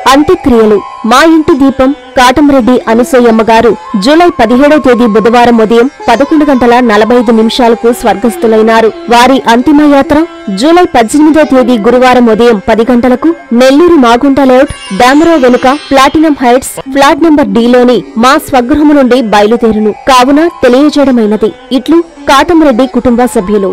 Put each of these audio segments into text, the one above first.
అంత్యక్రియలు మా ఇంటి దీపం కాటంరెడ్డి అనసూయమ్మ గారు జూలై 17వ తేదీ బుధవారం ఉదయం 11:45 స్వర్గస్థులైనారు. వారి అంతిమయాత్ర జూలై 18వ తేదీ గురువారం ఉదయం 10 గంటలకు నెల్లూరు మాగుంట లేఅవుట్ డామరో వెనుక Platinum Heights flat number D లోని మా స్వగృహము నుండి బయలుదేరును కావున తెలియజేయడమైనది. ఇట్లు కాటంరెడ్డి కుటుంబ సభ్యులు.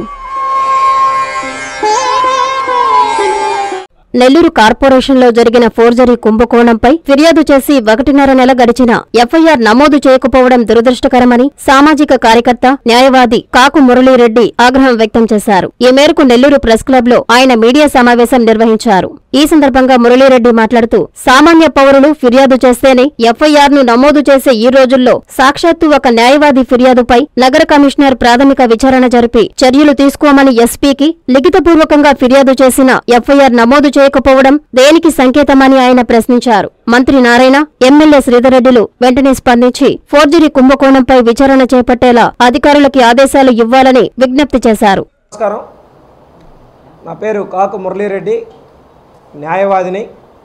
నెల్లూరు కార్పొరేషన్లో జరిగిన ఫోర్జరీ కుంభకోణంపై ఫిర్యాదు చేసి 1.5 నెల గడిచిన ఎఫ్ఐఆర్ నమోదు చేయకపోవడం దురదృష్టకరమని సామాజిక కార్యకర్త న్యాయవాది కాకు మురళీరెడ్డి ఆగ్రహం వ్యక్తం చేశారు. ఈ మేరకు నెల్లూరు ప్రెస్ క్లబ్ లో ఆయన మీడియా సమావేశం నిర్వహించారు. ఈ సందర్భంగా మురళీరెడ్డి మాట్లాడుతూ సామాన్య పౌరులు ఫిర్యాదు చేస్తేనే ఎఫ్ఐఆర్ ను నమోదు చేసే ఈ రోజుల్లో సాక్షాత్తు ఒక న్యాయవాది ఫిర్యాదుపై నగర కమిషనర్ ప్రాథమిక విచారణ జరిపి చర్యలు తీసుకోమని ఎస్పీకి లిఖితపూర్వకంగా ఫిర్యాదు చేసిన ఎఫ్ఐఆర్ నమోదు చేయకపోవడం దేనికి సంకేతమని ఆయన ప్రశ్నించారు. మంత్రి నారాయణ, ఎమ్మెల్యే శ్రీధర్రెడ్డిలు వెంటనే స్పందించి ఫోర్జరీ కుంభకోణంపై విచారణ చేపట్టేలా అధికారులకి ఆదేశాలు ఇవ్వాలని విజ్ఞప్తి చేశారు. నమస్కారం, నా పేరు కాకు మురళీరెడ్డి, న్యాయవాదిని.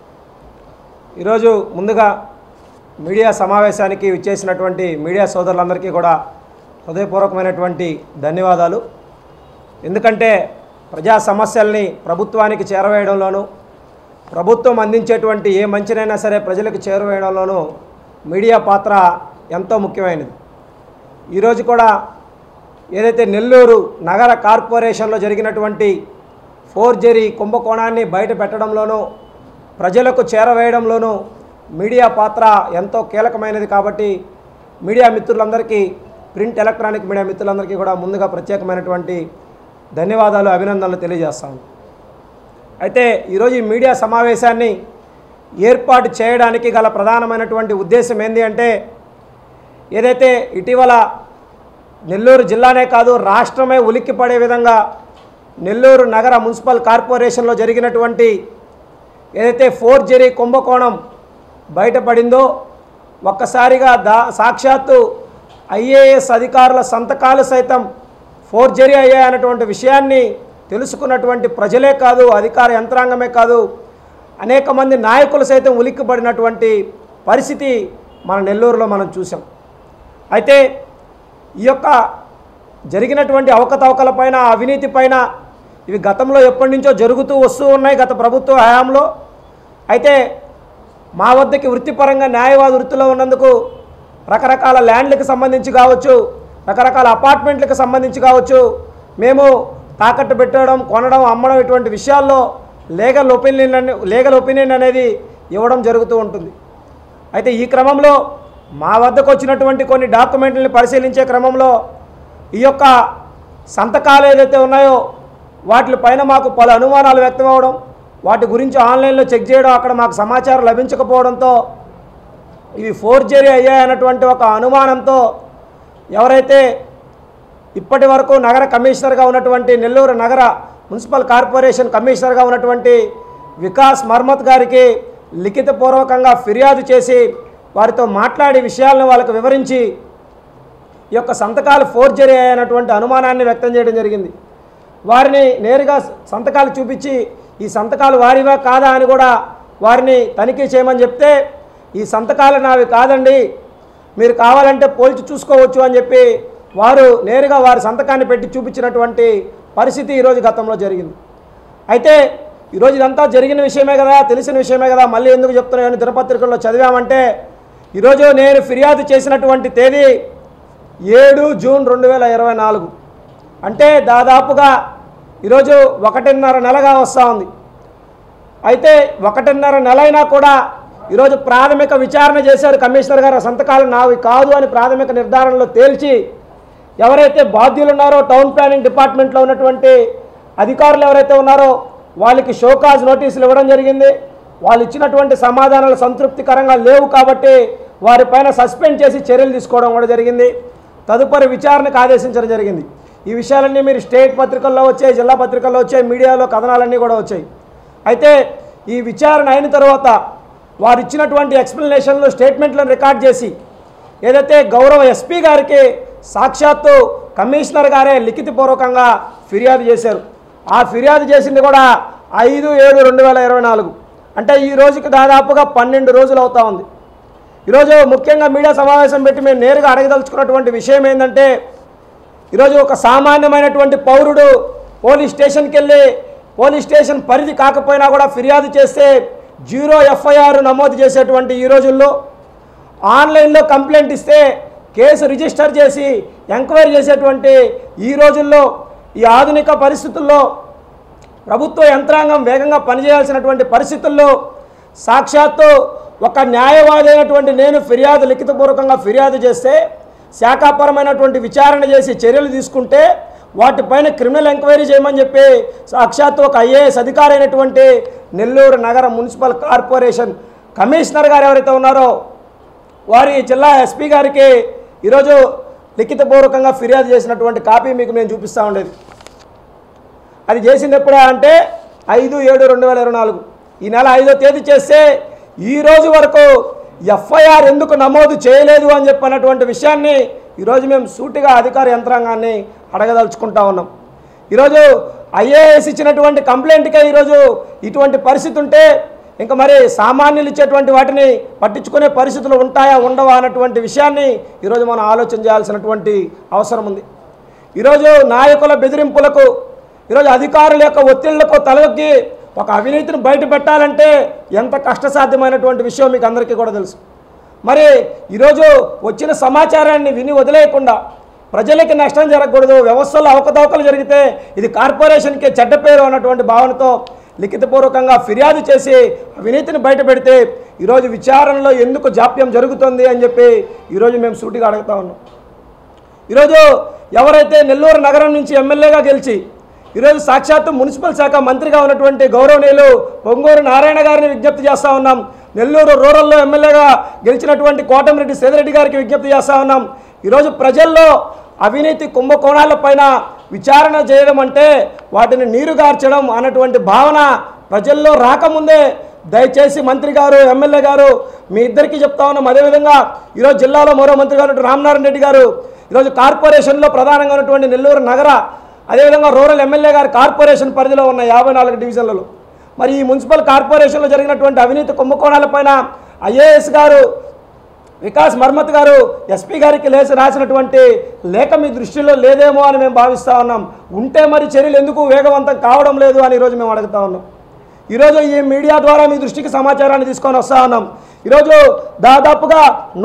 ఈరోజు ముందుగా మీడియా సమావేశానికి విచ్చేసినటువంటి మీడియా సోదరులందరికీ కూడా హృదయపూర్వకమైనటువంటి ధన్యవాదాలు. ఎందుకంటే ప్రజా సమస్యల్ని ప్రభుత్వానికి చేరవేయడంలోనూ ప్రభుత్వం అందించేటువంటి ఏ మంచినైనా సరే ప్రజలకు చేరవేయడంలోనూ మీడియా పాత్ర ఎంతో ముఖ్యమైనది. ఈరోజు కూడా ఏదైతే నెల్లూరు నగర కార్పొరేషన్లో జరిగినటువంటి ఫోర్జరీ కుంభకోణాన్ని బయట పెట్టడంలోనూ ప్రజలకు చేరవేయడంలోనూ మీడియా పాత్ర ఎంతో కీలకమైనది. కాబట్టి మీడియా మిత్రులందరికీ, ప్రింట్ ఎలక్ట్రానిక్ మీడియా మిత్రులందరికీ కూడా ముందుగా ప్రత్యేకమైనటువంటి ధన్యవాదాలు, అభినందనలు తెలియజేస్తాను. అయితే ఈరోజు ఈ మీడియా సమావేశాన్ని ఏర్పాటు చేయడానికి గల ప్రధానమైనటువంటి ఉద్దేశం ఏంటి అంటే, ఏదైతే ఇటీవల నెల్లూరు జిల్లానే కాదు రాష్ట్రమే ఉలిక్కిపడే విధంగా నెల్లూరు నగర మున్సిపల్ కార్పొరేషన్లో జరిగినటువంటి ఏదైతే ఫోర్జరీ కుంభకోణం బయటపడిందో, ఒక్కసారిగా సాక్షాత్తు ఐఏఎస్ అధికారుల సంతకాలు సైతం ఫోర్జరీ అయ్యాయన్నటువంటి విషయాన్ని తెలుసుకున్నటువంటి ప్రజలే కాదు, అధికార యంత్రాంగమే కాదు, అనేక మంది నాయకులు సైతం ఉలిక్కిపడినటువంటి పరిస్థితి మన నెల్లూరులో మనం చూసాం. అయితే ఈ యొక్క జరిగినటువంటి అవకతవకలపైన, అవినీతిపైన ఇవి గతంలో ఎప్పటి నుంచో జరుగుతూ వస్తూ ఉన్నాయి గత ప్రభుత్వ హయాంలో. అయితే మా వద్దకి వృత్తిపరంగా న్యాయవాద వృత్తిలో ఉన్నందుకు రకరకాల ల్యాండ్లకు సంబంధించి కావచ్చు, రకరకాల అపార్ట్మెంట్లకు సంబంధించి కావచ్చు, మేము తాకట్టు పెట్టడం, కొనడం, అమ్మడం ఇటువంటి విషయాల్లో లీగల్ ఒపీనియన్ అనేది ఇవ్వడం జరుగుతూ ఉంటుంది. అయితే ఈ క్రమంలో మా వద్దకు వచ్చినటువంటి కొన్ని డాక్యుమెంట్లని పరిశీలించే క్రమంలో ఈ యొక్క సంతకాలు ఏదైతే ఉన్నాయో వాటిపైన మాకు పలు అనుమానాలు వ్యక్తం అవ్వడం, వాటి గురించి ఆన్లైన్లో చెక్ చేయడం, అక్కడ మాకు సమాచారం లభించకపోవడంతో ఇవి ఫోర్జరీ అయ్యాయన్నటువంటి ఒక అనుమానంతో ఎవరైతే ఇప్పటి వరకు నగర కమిషనర్గా ఉన్నటువంటి నెల్లూరు నగర మున్సిపల్ కార్పొరేషన్ కమిషనర్గా ఉన్నటువంటి వికాస్ మర్మత్ గారికి లిఖితపూర్వకంగా ఫిర్యాదు చేసి వారితో మాట్లాడి విషయాలను వాళ్ళకు వివరించి ఈ యొక్క సంతకాలు ఫోర్జరీ అయ్యాయన్నటువంటి అనుమానాన్ని వ్యక్తం చేయడం జరిగింది. వారిని నేరుగా సంతకాలు చూపించి ఈ సంతకాలు వారివా కాదా అని కూడా వారిని తనిఖీ చేయమని చెప్తే, ఈ సంతకాలు నావి కాదండి, మీరు కావాలంటే పోల్చి చూసుకోవచ్చు అని చెప్పి వారు నేరుగా వారి సంతకాన్ని పెట్టి చూపించినటువంటి పరిస్థితి ఈరోజు గతంలో జరిగింది. అయితే ఈరోజు ఇదంతా జరిగిన విషయమే కదా, తెలిసిన విషయమే కదా, మళ్ళీ ఎందుకు చెప్తున్నాయని దినపత్రికల్లో చదివామంటే, ఈరోజు నేను ఫిర్యాదు చేసినటువంటి తేదీ 7 జూన్ 2024, అంటే దాదాపుగా ఈరోజు 1.5 నెలగా వస్తూ ఉంది. అయితే 1.5 నెల అయినా కూడా ఈరోజు ప్రాథమిక విచారణ చేశారు కమిషనర్ గారు. సంతకాలు నావి కాదు అని ప్రాథమిక నిర్ధారణలో తేల్చి ఎవరైతే బాధ్యులు ఉన్నారో టౌన్ ప్లానింగ్ డిపార్ట్మెంట్లో ఉన్నటువంటి అధికారులు ఎవరైతే ఉన్నారో వాళ్ళకి షోకాజ్ నోటీసులు ఇవ్వడం జరిగింది. వాళ్ళు ఇచ్చినటువంటి సమాధానాలు సంతృప్తికరంగా లేవు కాబట్టి వారిపైన సస్పెండ్ చేసి చర్యలు తీసుకోవడం కూడా జరిగింది. తదుపరి విచారణకు ఆదేశించడం జరిగింది. ఈ విషయాలన్నీ మీరు స్టేట్ పత్రికల్లో వచ్చాయి, జిల్లా పత్రికల్లో వచ్చాయి, మీడియాలో కథనాలన్నీ కూడా వచ్చాయి. అయితే ఈ విచారణ అయిన తర్వాత వారు ఇచ్చినటువంటి ఎక్స్ప్లెనేషన్లు, స్టేట్మెంట్లను రికార్డ్ చేసి ఏదైతే గౌరవ ఎస్పీ గారికి సాక్షాత్తు కమిషనర్ గారే లిఖితపూర్వకంగా ఫిర్యాదు చేశారు. ఆ ఫిర్యాదు చేసింది కూడా 5/7/2024 అంటే ఈ రోజుకి దాదాపుగా 12 రోజులు అవుతా ఉంది. ఈరోజు ముఖ్యంగా మీడియా సమావేశం పెట్టి మేము నేరుగా అడగదలుచుకున్నటువంటి విషయం ఏంటంటే, ఈరోజు ఒక సామాన్యమైనటువంటి పౌరుడు పోలీస్ స్టేషన్కి వెళ్ళి పోలీస్ స్టేషన్ పరిధి కాకపోయినా కూడా ఫిర్యాదు చేస్తే 0 FIR నమోదు చేసేటువంటి ఈ రోజుల్లో, ఆన్లైన్లో కంప్లైంట్ ఇస్తే కేసు రిజిస్టర్ చేసి ఎంక్వైరీ చేసేటువంటి ఈ రోజుల్లో, ఈ ఆధునిక పరిస్థితుల్లో ప్రభుత్వ యంత్రాంగం వేగంగా పనిచేయాల్సినటువంటి పరిస్థితుల్లో సాక్షాత్తు ఒక న్యాయవాది అయినటువంటి నేను లిఖితపూర్వకంగా ఫిర్యాదు చేస్తే శాఖాపరమైనటువంటి విచారణ చేసి చర్యలు తీసుకుంటే వాటిపైన క్రిమినల్ ఎంక్వైరీ చేయమని చెప్పి సాక్షాత్తు ఒక IAS అధికారి అయినటువంటి నెల్లూరు నగర మున్సిపల్ కార్పొరేషన్ కమిషనర్ గారు ఎవరైతే ఉన్నారో వారి జిల్లా SP గారికి ఈరోజు లిఖితపూర్వకంగా ఫిర్యాదు చేసినటువంటి కాపీ మీకు నేను చూపిస్తూ ఉండేది. అది చేసింది ఎప్పుడా అంటే 5/7/2024 ఈ నెల 5వ తేదీ చేస్తే ఈ రోజు వరకు FIR ఎందుకు నమోదు చేయలేదు అని చెప్పినటువంటి విషయాన్ని ఈరోజు మేము సూటిగా అధికార యంత్రాంగాన్ని అడగదలుచుకుంటా ఉన్నాం. ఈరోజు IAS ఇచ్చినటువంటి కంప్లైంట్కే ఈరోజు ఇటువంటి పరిస్థితి ఉంటే ఇంకా మరి సామాన్యులు ఇచ్చేటువంటి వాటిని పట్టించుకునే పరిస్థితులు ఉంటాయా ఉండవా అన్నటువంటి విషయాన్ని ఈరోజు మనం ఆలోచన చేయాల్సినటువంటి అవసరం ఉంది. ఈరోజు నాయకుల బెదిరింపులకు, ఈరోజు అధికారుల యొక్క ఒత్తిళ్లకు తలొగ్గి ఒక అవినీతిని బయట పెట్టాలంటే ఎంత కష్టసాధ్యమైనటువంటి విషయం మీకు అందరికీ కూడా తెలుసు. మరి ఈరోజు వచ్చిన సమాచారాన్ని విని వదిలేయకుండా ప్రజలకి నష్టం జరగకూడదు, వ్యవస్థలో అవకతవకలు జరిగితే ఇది కార్పొరేషన్కే చెడ్డ పేరు అన్నటువంటి భావనతో లిఖితపూర్వకంగా ఫిర్యాదు చేసి అవినీతిని బయట పెడితే ఈరోజు విచారణలో ఎందుకు జాప్యం జరుగుతుంది అని చెప్పి ఈరోజు మేము సూటిగా అడుగుతా ఉన్నాం. ఈరోజు ఎవరైతే నెల్లూరు నగరం నుంచి ఎమ్మెల్యేగా గెలిచి ఈరోజు సాక్షాత్తు మున్సిపల్ శాఖ మంత్రిగా ఉన్నటువంటి గౌరవనీయులు పొంగూరు నారాయణ గారిని విజ్ఞప్తి చేస్తూ ఉన్నాం. నెల్లూరు రూరల్లో ఎమ్మెల్యేగా గెలిచినటువంటి కోటమిరెడ్డి సేదిరెడ్డి గారికి విజ్ఞప్తి చేస్తూ ఉన్నాం. ఈరోజు ప్రజల్లో అవినీతి కుంభకోణాలపైన విచారణ చేయడం అంటే వాటిని నీరుగార్చడం అన్నటువంటి భావన ప్రజల్లో రాకముందే దయచేసి మంత్రి గారు, ఎమ్మెల్యే గారు మీ ఇద్దరికీ చెప్తా ఉన్నాం. అదేవిధంగా ఈరోజు జిల్లాలో మరో మంత్రి గారు రామనారాయణ రెడ్డి గారు ఈరోజు కార్పొరేషన్లో ప్రధానంగా ఉన్నటువంటి నెల్లూరు నగర, అదేవిధంగా రూరల్ ఎమ్మెల్యే గారు కార్పొరేషన్ పరిధిలో ఉన్న 54 డివిజన్లలో మరి ఈ మున్సిపల్ కార్పొరేషన్లో జరిగినటువంటి అవినీతి కుంభకోణాలపైన IAS గారు వికాస్ మర్మత్ గారు SP గారికి రాసినటువంటి లేఖ మీ దృష్టిలో లేదేమో అని మేము భావిస్తూ ఉన్నాం. ఉంటే మరి చర్యలు ఎందుకు వేగవంతం కావడం లేదు అని ఈరోజు మేము అడుగుతా ఉన్నాం. ఈరోజు ఈ మీడియా ద్వారా మీ దృష్టికి సమాచారాన్ని తీసుకొని వస్తూ ఉన్నాం. ఈరోజు దాదాపుగా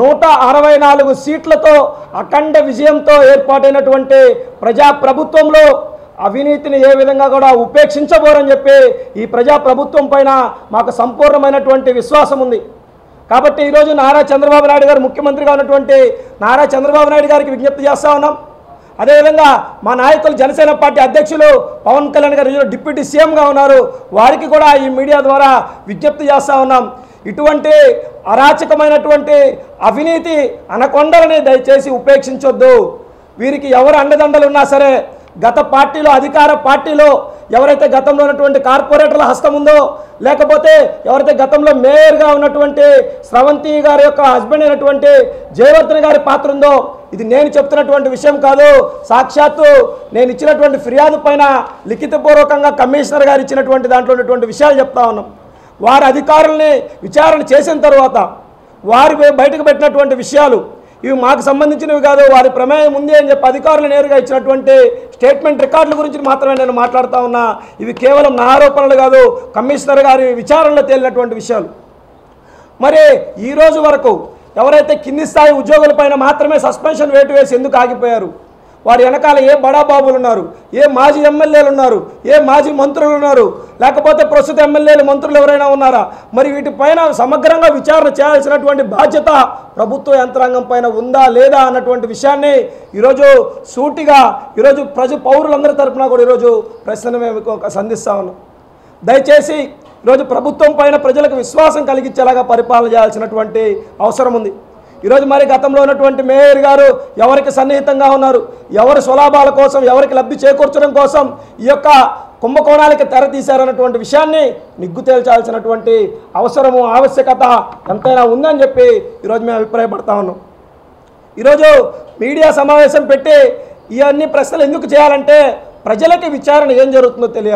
164 సీట్లతో అఖండ విజయంతో ఏర్పాటైనటువంటి ప్రజాప్రభుత్వంలో అవినీతిని ఏ విధంగా కూడా ఉపేక్షించబోరని చెప్పి ఈ ప్రజాప్రభుత్వం పైన మాకు సంపూర్ణమైనటువంటి విశ్వాసం ఉంది. కాబట్టి ఈరోజు నారా చంద్రబాబు నాయుడు గారు ముఖ్యమంత్రిగా ఉన్నటువంటి నారా చంద్రబాబు నాయుడు గారికి విజ్ఞప్తి చేస్తూ ఉన్నాం. అదేవిధంగా మా నాయకులు జనసేన పార్టీ అధ్యక్షులు పవన్ కళ్యాణ్ గారు డిప్యూటీ సీఎంగా ఉన్నారు, వారికి కూడా ఈ మీడియా ద్వారా విజ్ఞప్తి చేస్తూ ఉన్నాం. ఇటువంటి అరాచకమైనటువంటి అవినీతి అనకొండలని దయచేసి ఉపేక్షించొద్దు. వీరికి ఎవరు అండదండలు ఉన్నా సరే గత పార్టీలో అధికార పార్టీలో ఎవరైతే గతంలో ఉన్నటువంటి కార్పొరేటర్ల హస్తం ఉందో, లేకపోతే ఎవరైతే గతంలో మేయర్గా ఉన్నటువంటి స్రవంతి గారి యొక్క హస్బెండ్ అయినటువంటి జయవర్ధన్ గారి పాత్ర ఉందో, ఇది నేను చెప్తున్నటువంటి విషయం కాదు, సాక్షాత్తు నేను ఇచ్చినటువంటి ఫిర్యాదు పైన లిఖితపూర్వకంగా కమిషనర్ గారు ఇచ్చినటువంటి దాంట్లో ఉన్నటువంటి విషయాలు చెప్తా ఉన్నాం. వారి అధికారుల్ని విచారణ చేసిన తర్వాత వారి బయటకు పెట్టినటువంటి విషయాలు ఇవి మాకు సంబంధించినవి కాదు, వారి ప్రమేయం ఉంది అని చెప్పి అధికారులు నేరుగా ఇచ్చినటువంటి స్టేట్మెంట్ రికార్డుల గురించి మాత్రమే నేను మాట్లాడుతూ ఉన్నా. ఇవి కేవలం నా ఆరోపణలు కాదు, కమిషనర్ గారి విచారణలో తేలినటువంటి విషయాలు. మరి ఈ రోజు వరకు ఎవరైతే కింది స్థాయి ఉద్యోగులపైన మాత్రమే సస్పెన్షన్ వేటు వేసి ఎందుకు ఆగిపోయారు? వారి వెనకాల ఏ బడాబాబులు ఉన్నారు, ఏ మాజీ ఎమ్మెల్యేలు ఉన్నారు, ఏ మాజీ మంత్రులు ఉన్నారు, లేకపోతే ప్రస్తుత ఎమ్మెల్యేలు మంత్రులు ఎవరైనా ఉన్నారా? మరి వీటిపైన సమగ్రంగా విచారణ చేయాల్సినటువంటి బాధ్యత ప్రభుత్వ యంత్రాంగం పైన ఉందా లేదా అన్నటువంటి విషయాన్ని ఈరోజు సూటిగా ఈరోజు పౌరులందరి తరఫున కూడా ఈరోజు ప్రశ్న మేము సంధిస్తా ఉన్నాం. దయచేసి ఈరోజు ప్రభుత్వం పైన ప్రజలకు విశ్వాసం కలిగించేలాగా పరిపాలన చేయాల్సినటువంటి అవసరం ఉంది. ఈరోజు మరి గతంలో ఉన్నటువంటి మేయర్ గారు ఎవరికి సన్నిహితంగా ఉన్నారు, ఎవరి స్వలాభాల కోసం, ఎవరికి లబ్ధి చేకూర్చడం కోసం ఈ యొక్క కుంభకోణాలకి తెర తీశారన్నటువంటి విషయాన్ని నిగ్గు తేల్చాల్సినటువంటి అవసరము ఆవశ్యకత ఎంతైనా ఉందని చెప్పి ఈరోజు మేము అభిప్రాయపడతా ఉన్నాం. ఈరోజు మీడియా సమావేశం పెట్టి ఇవన్నీ ప్రశ్నలు ఎందుకు చేయాలంటే ప్రజలకి విచారణ ఏం జరుగుతుందో తెలియాలి.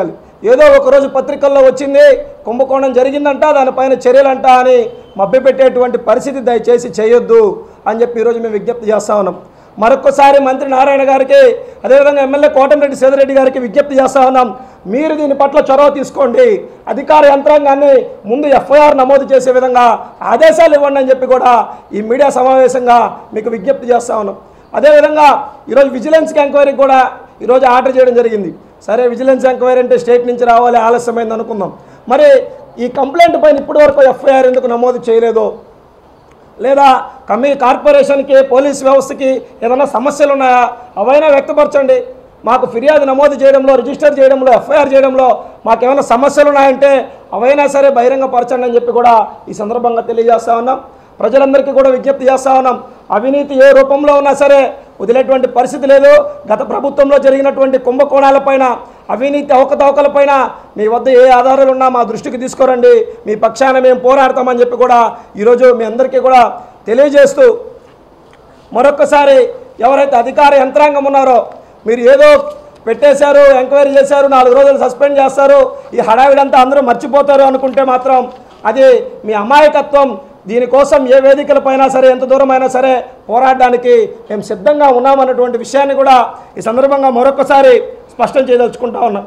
ఏదో ఒకరోజు పత్రికల్లో వచ్చింది కుంభకోణం జరిగిందంట, దానిపైన చర్యలంట అని మభ్యపెట్టేటువంటి పరిస్థితి దయచేసి చేయొద్దు అని చెప్పి ఈరోజు మేము విజ్ఞప్తి చేస్తా ఉన్నాం. మరొకసారి మంత్రి నారాయణ గారికి, అదేవిధంగా ఎమ్మెల్యే కోటంరెడ్డి సేదరెడ్డి గారికి విజ్ఞప్తి చేస్తా ఉన్నాం. మీరు దీని పట్ల చొరవ తీసుకోండి, అధికార యంత్రాంగాన్ని ముందు ఎఫ్ఐఆర్ నమోదు చేసే విధంగా ఆదేశాలు ఇవ్వండి అని చెప్పి కూడా ఈ మీడియా సమావేశంగా మీకు విజ్ఞప్తి చేస్తా ఉన్నాం. అదేవిధంగా ఈరోజు విజిలెన్స్ ఎంక్వైరీకి కూడా ఈరోజు ఆర్డర్ చేయడం జరిగింది. సరే, విజిలెన్స్ ఎంక్వైరీ అంటే స్టేట్ నుంచి రావాలి, ఆలస్యమైంది అనుకుందాం. మరి ఈ కంప్లైంట్ పైన ఇప్పటివరకు ఎఫ్ఐఆర్ ఎందుకు నమోదు చేయలేదో, లేదా కార్పొరేషన్కి పోలీస్ వ్యవస్థకి ఏదైనా సమస్యలు ఉన్నాయా అవైనా వ్యక్తపరచండి. మాకు ఫిర్యాదు నమోదు చేయడంలో, రిజిస్టర్ చేయడంలో, ఎఫ్ఐఆర్ చేయడంలో మాకేమైనా సమస్యలు ఉన్నాయంటే అవైనా సరే బహిరంగపరచండి అని చెప్పి కూడా ఈ సందర్భంగా తెలియజేస్తా ఉన్నాం. ప్రజలందరికీ కూడా విజ్ఞప్తి చేస్తా ఉన్నాం. అవినీతి ఏ రూపంలో ఉన్నా సరే వదిలేటువంటి పరిస్థితి లేదు. గత ప్రభుత్వంలో జరిగినటువంటి కుంభకోణాలపైన, అవినీతి అవకతవకలపైన మీ వద్ద ఏ ఆధారాలు ఉన్నా మా దృష్టికి తీసుకురండి, మీ పక్షాన మేము పోరాడతామని చెప్పి కూడా ఈరోజు మీ అందరికీ కూడా తెలియజేస్తూ, మరొక్కసారి ఎవరైతే అధికార యంత్రాంగం ఉన్నారో మీరు ఏదో పెట్టేశారు, ఎంక్వైరీ చేశారు, 4 రోజులు సస్పెండ్ చేస్తారు, ఈ హడావిడంతా అందరూ మర్చిపోతారు అనుకుంటే మాత్రం అది మీ అమాయకత్వం. దీనికోసం ఏ వేదికలపైనా సరే, ఎంత దూరమైనా సరే పోరాడడానికి మేము సిద్ధంగా ఉన్నామన్నటువంటి విషయాన్ని కూడా ఈ సందర్భంగా మరొకసారి స్పష్టం చేయదలుచుకుంటా ఉన్నాం.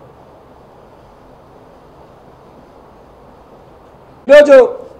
ఈరోజు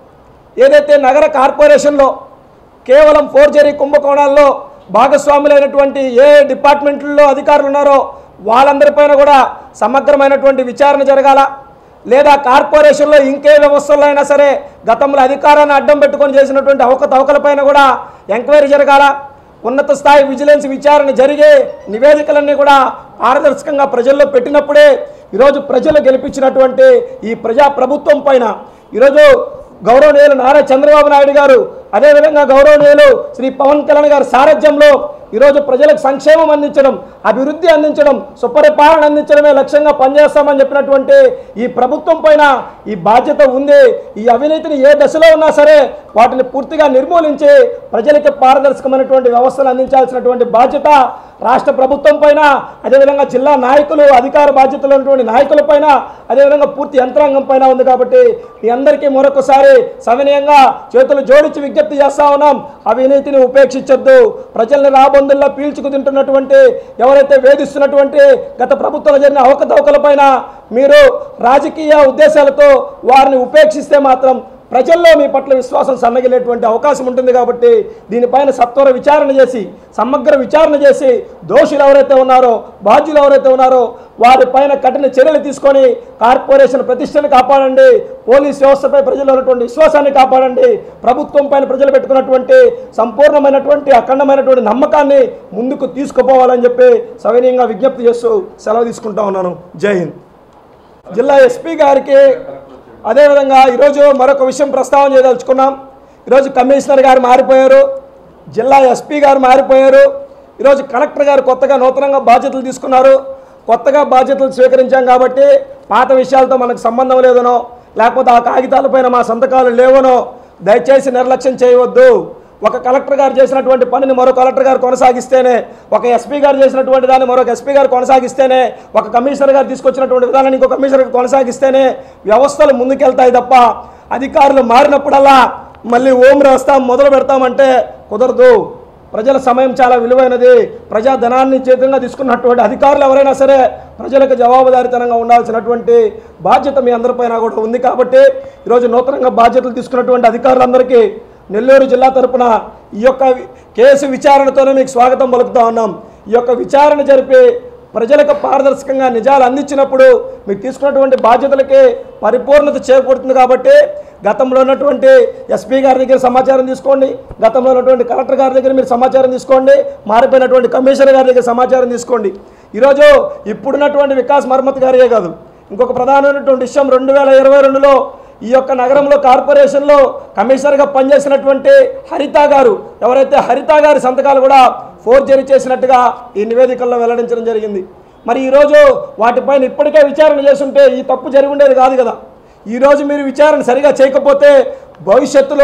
ఏదైతే నగర కార్పొరేషన్లో కేవలం ఫోర్జరీ కుంభకోణాల్లో భాగస్వాములైనటువంటి ఏ డిపార్ట్మెంట్లలో అధికారులు ఉన్నారో వాళ్ళందరిపైన కూడా సమగ్రమైనటువంటి విచారణ జరగాల, లేదా కార్పొరేషన్లో ఇంకే వ్యవస్థల్లో అయినా సరే గతంలో అధికారాన్ని అడ్డం పెట్టుకొని చేసినటువంటి అవకతవకలపైన కూడా ఎంక్వైరీ జరగాల. ఉన్నత స్థాయి విజిలెన్స్ విచారణ జరిగే నివేదికలన్నీ కూడా పారదర్శకంగా ప్రజల్లో పెట్టినప్పుడే ఈరోజు ప్రజలు గెలిపించినటువంటి ఈ ప్రజాప్రభుత్వం పైన ఈరోజు గౌరవనీయులు నారా చంద్రబాబు నాయుడు గారు, అదేవిధంగా గౌరవనీయులు శ్రీ పవన్ కళ్యాణ్ గారి సారథ్యంలో ఈరోజు ప్రజలకు సంక్షేమం అందించడం, అభివృద్ధి అందించడం, సుపరిపాలన అందించడమే లక్ష్యంగా పనిచేస్తామని చెప్పినటువంటి ఈ ప్రభుత్వం పైన ఈ బాధ్యత ఉంది. ఈ అవినీతిని ఏ దశలో ఉన్నా సరే వాటిని పూర్తిగా నిర్మూలించి ప్రజలకు పారదర్శకమైనటువంటి వ్యవస్థను అందించాల్సినటువంటి బాధ్యత రాష్ట్ర ప్రభుత్వం పైన, అదేవిధంగా జిల్లా నాయకులు, అధికార బాధ్యతలు ఉన్నటువంటి నాయకుల పైన, అదేవిధంగా పూర్తి యంత్రాంగం పైన ఉంది. కాబట్టి మీ అందరికీ మరొకసారి సవినయంగా చేతులు జోడించి విజ్ఞప్తి చేస్తా ఉన్నాం. అవినీతిని ఉపేక్షించొద్దు. ప్రజల్ని రాబందుల్లో పీల్చుకు తింటున్నటువంటి, ఎవరైతే వేధిస్తున్నటువంటి గత ప్రభుత్వంలో జరిగిన అవకతవకలపైన మీరు రాజకీయ ఉద్దేశాలతో వారిని ఉపేక్షిస్తే మాత్రం ప్రజల్లో మీ పట్ల విశ్వాసం సన్నగిలేటువంటి అవకాశం ఉంటుంది. కాబట్టి దీనిపైన సత్వర విచారణ చేసి, సమగ్ర విచారణ చేసి, దోషులు ఎవరైతే ఉన్నారో, బాధ్యులు ఎవరైతే ఉన్నారో వారిపైన కఠిన చర్యలు తీసుకొని కార్పొరేషన్ ప్రతిష్టను కాపాడండి, పోలీస్ వ్యవస్థపై ప్రజలు ఉన్నటువంటి విశ్వాసాన్ని కాపాడండి, ప్రభుత్వం పైన ప్రజలు పెట్టుకున్నటువంటి సంపూర్ణమైనటువంటి అఖండమైనటువంటి నమ్మకాన్ని ముందుకు తీసుకుపోవాలని చెప్పి సవినయంగా విజ్ఞప్తి చేస్తూ సెలవు తీసుకుంటా ఉన్నాను. జై హింద్. జిల్లా ఎస్పీ గారికి అదేవిధంగా ఈరోజు మరొక విషయం ప్రస్తావన చేయదలుచుకున్నాం. ఈరోజు కమిషనర్ గారు మారిపోయారు, జిల్లా ఎస్పీ గారు మారిపోయారు, ఈరోజు కలెక్టర్ గారు కొత్తగా నూతనంగా బాధ్యతలు తీసుకున్నారు. కొత్తగా బాధ్యతలు స్వీకరించాం కాబట్టి పాత విషయాలతో మనకు సంబంధం లేదనో, లేకపోతే ఆ కాగితాలపైన మా సంతకాలు లేవనో దయచేసి నిర్లక్ష్యం చేయవద్దు. ఒక కలెక్టర్ గారు చేసినటువంటి పనిని మరో కలెక్టర్ గారు కొనసాగిస్తేనే, ఒక ఎస్పీ గారు చేసినటువంటి దాన్ని మరొక ఎస్పీ గారు కొనసాగిస్తేనే, ఒక కమిషనర్ గారు తీసుకొచ్చినటువంటి విధానాన్ని ఇంకో కమిషనర్ కొనసాగిస్తేనే వ్యవస్థలు ముందుకెళ్తాయి తప్ప అధికారులు మారినప్పుడల్లా మళ్ళీ ఓం రాస్తాం మొదలు పెడతామంటే కుదరదు. ప్రజల సమయం చాలా విలువైనది. ప్రజాధనాన్ని చేతంగా తీసుకున్నటువంటి అధికారులు ఎవరైనా సరే ప్రజలకు జవాబుదారీతనంగా ఉండాల్సినటువంటి బాధ్యత మీ అందరిపైన కూడా ఉంది. కాబట్టి ఈరోజు నూతనంగా బాధ్యతలు తీసుకున్నటువంటి అధికారులందరికీ నెల్లూరు జిల్లా తరపున ఈ యొక్క కేసు విచారణతోనే మీకు స్వాగతం పలుకుతా ఉన్నాం. ఈ యొక్క విచారణ జరిపి ప్రజలకు పారదర్శకంగా నిజాలు అందించినప్పుడు మీకు తీసుకున్నటువంటి బాధ్యతలకి పరిపూర్ణత చేకూరుతుంది. కాబట్టి గతంలో ఉన్నటువంటి ఎస్పీ గారి దగ్గర సమాచారం తీసుకోండి, గతంలో ఉన్నటువంటి కలెక్టర్ గారి దగ్గర మీరు సమాచారం తీసుకోండి, మారిపోయినటువంటి కమిషనర్ గారి దగ్గర సమాచారం తీసుకోండి. ఈరోజు ఇప్పుడున్నటువంటి వికాస్ మర్మత్ గారే కాదు, ఇంకొక ప్రధానమైనటువంటి విషయం 2022లో ఈ యొక్క నగరంలో కార్పొరేషన్లో కమిషనర్గా పనిచేసినటువంటి హరిత గారు, ఎవరైతే హరిత గారి సంతకాలు కూడా ఫోర్జరీ చేసినట్టుగా ఈ నివేదికల్లో వెల్లడించడం జరిగింది. మరి ఈరోజు వాటిపైన ఇప్పటికే విచారణ చేస్తుంటే ఈ తప్పు జరిగి ఉండేది కాదు కదా. ఈరోజు మీరు విచారణ సరిగా చేయకపోతే భవిష్యత్తులో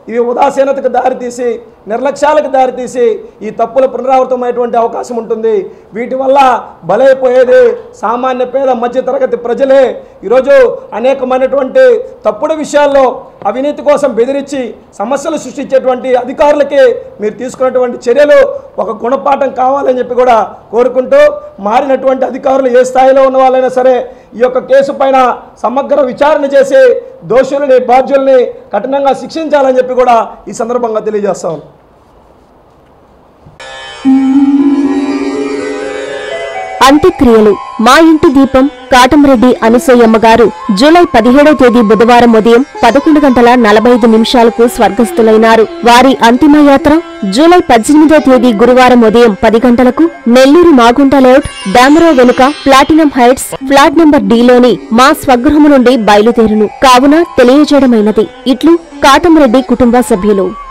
ఇవి ఉదాసీనతకు దారితీసి నిర్లక్ష్యాలకు దారితీసి ఈ తప్పులు పునరావృతమైనటువంటి అవకాశం ఉంటుంది. వీటి వల్ల బలైపోయేది సామాన్య పేద మధ్యతరగతి ప్రజలే. ఈరోజు అనేకమైనటువంటి తప్పుడు విషయాల్లో అవినీతి కోసం బెదిరించి సమస్యలు సృష్టించేటువంటి అధికారులకి మీరు తీసుకున్నటువంటి చర్యలు ఒక గుణపాఠం కావాలని చెప్పి కూడా కోరుకుంటూ, మారినటువంటి అధికారులు ఏ స్థాయిలో ఉన్న వాళ్ళైనా సరే ఈ యొక్క కేసు పైన సమగ్ర విచారణ చేసి దోషుల్ని బాధ్యుల్ని కఠినంగా శిక్షించాలని చెప్పి కూడా ఈ సందర్భంగా తెలియజేస్తాం. అంత్యక్రియలు. మా ఇంటి దీపం కాటంరెడ్డి అనసూయమ్మ గారు జూలై 17వ తేదీ బుధవారం ఉదయం 11:45 స్వర్గస్థులైనారు. వారి అంతిమయాత్ర జూలై 18వ తేదీ గురువారం ఉదయం 10 గంటలకు నెల్లూరు మాగుంట లేఅవుట్ డామరో వెనుక Platinum Heights flat number D లోని మా స్వగృహము నుండి బయలుదేరును కావున తెలియజేయడమైనది. ఇట్లు కాటంరెడ్డి కుటుంబ సభ్యులు.